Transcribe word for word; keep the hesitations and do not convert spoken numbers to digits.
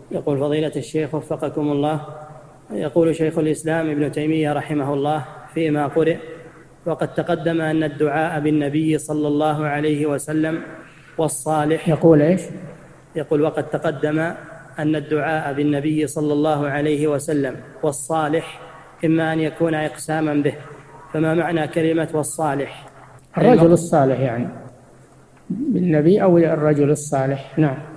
يقول فضيلة الشيخ وفقكم الله، يقول شيخ الإسلام ابن تيمية رحمه الله فيما قرئ: وقد تقدم أن الدعاء بالنبي صلى الله عليه وسلم والصالح. يقول إيش؟ يقول وقد تقدم أن الدعاء بالنبي صلى الله عليه وسلم والصالح إما أن يكون إقساما به، فما معنى كلمة والصالح؟ الرجل الصالح يعني بالنبي أو الرجل الصالح. نعم.